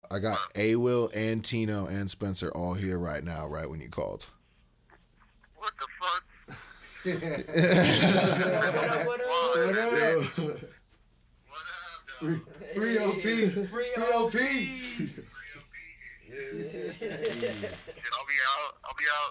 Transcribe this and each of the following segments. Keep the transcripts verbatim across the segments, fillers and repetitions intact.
I got A Will and Tino and Spencer all here right now, right when you called. What the fuck? What up, what up? What up? What up? What up, though? Free O P. Free O P. Shit, I'll be out. I'll be out.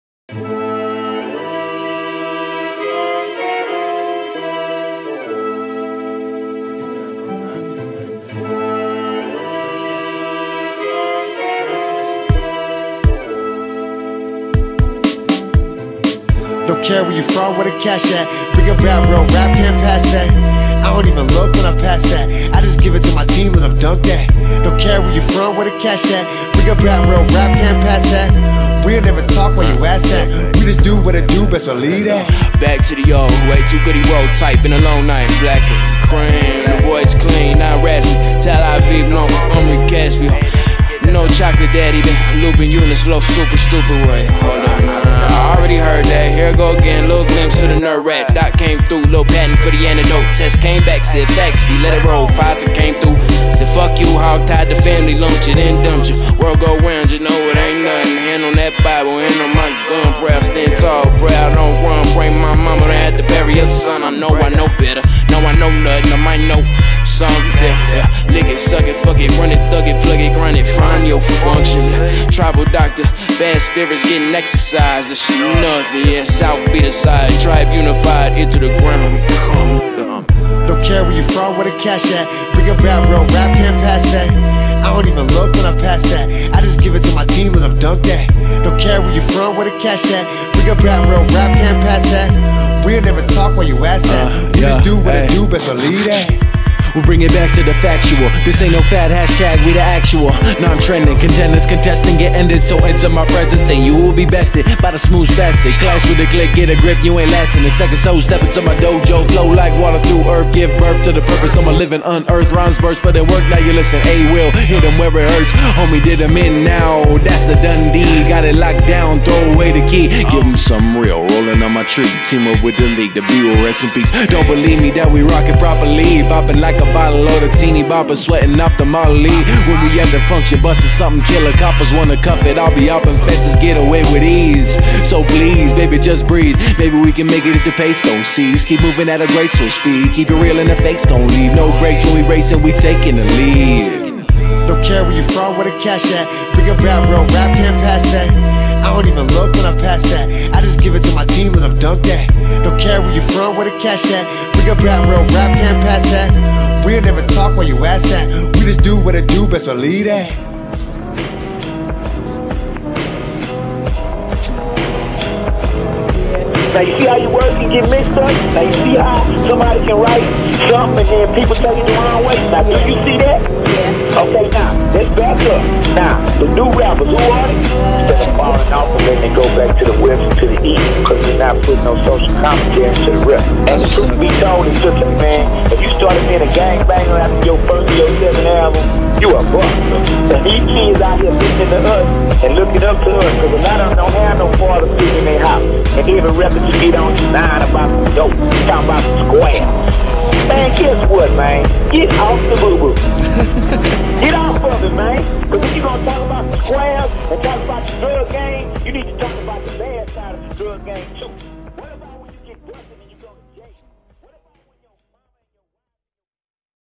Don't care where you from, where the cash at. Bring a bad real rap, can't pass that. I don't even look when I pass that. I just give it to my team, let them dunk that. Don't care where you from, where the cash at. Bring a bad real rap, can't pass that. We'll never talk while you ask that. We just do what it do, best believe that. Back to the old way, too goody roll type. Been a long night, black and cream. The voice clean, not raspy. Tel Aviv, no Omri Caspi. No chocolate daddy, been looping you in this flow super stupid way. Hold up, nah, I already heard that. Here go again, little glimpse of the nerd rat. Dot came through, little patent for the antidote. Test came back, said facts be, let it roll. Fighter came through, said fuck you, hog tied the family, lumped you, then dumped you. World go round, you know it ain't nothing. Hand on that Bible, hand on my gun, prayer, stand tall, prayer, I don't run. Pray my mama done had to bury her son. I know I know better, know I know nothing, I might know something. Yeah, yeah. Lick it, suck it, fuck it, run it, thug it, plug it, grind it, find your function. Yeah. Tribal doctor, bad spirits getting exercise. This shit nothing, yeah. South be the side, tribe unified, into the ground. We come. Don't care where you from, where the cash at. Bring a bad real rap, can't pass that. I don't even look when I pass that. I just give it to my team, let them dunk that. Don't care where you from, where the cash at. Bring a bad real rap, can't pass that. We'll never talk while you ask that. Uh, we yeah, just do what hey. it do, best believe that. We'll bring it back to the factual. This ain't no fat hashtag, we the actual. Non-trending, contenders contesting, get ended. So enter my presence and you will be bested by the smooth spastic. Clash with a click, get a grip, you ain't lasting. The second soul step into my dojo, flow like water through earth. Give birth to the purpose of my living unearthed. Rhymes burst, but it work, now you listen. A will, hit him where it hurts. Homie did him in now, that's the done deed. Got it locked down, throw away the key. Give him some real, rolling on my tree. Team up with the league, the B O rest in peace. Don't believe me that we rock it properly. Bopping like a bottle of the teeny bopper, sweating off the Molly. When we at the function, busting something killer. Coppers wanna cuff it, I'll be up and fences get away with ease. So please, baby, just breathe. Maybe we can make it if the pace don't cease. Keep moving at a graceful speed. Keep it real and the fakes gon' leave. No breaks when we racing, we taking the lead. Don't care where you from, where the cash at. Bring a bad real rap, can't pass that. I don't even look when I pass that. I just give it to my team, let them dunk that. Don't care where you from, where the cash at. Bring a bad real rap, can't pass that. We'll never talk while you ask that. We just do what it do, best believe that. Now you see how your words can get mixed up? Now you see how somebody can write something and then people take it the wrong way? Now do you see that? Yeah. Okay, now, let's back up. Now, the new rappers, who are they? Instead of falling off and then they go back to the west and to the east because they're not putting no social commentary into the rap. And the truth be told, it's just like, man, if you started being a gangbanger after your first or your second album, you a buster. And these kids out here listening to us and looking up to us because a lot of them don't have no father figure in their house. And every record you get on the line about some dope, talking about some square. Man, guess what, man? Get off the boo-boo. Get off of it, man. Because if you're going to talk about the squares and talk about the drug game, you need to talk about the bad side of the drug game, too. What about when you get busted and you go to jail?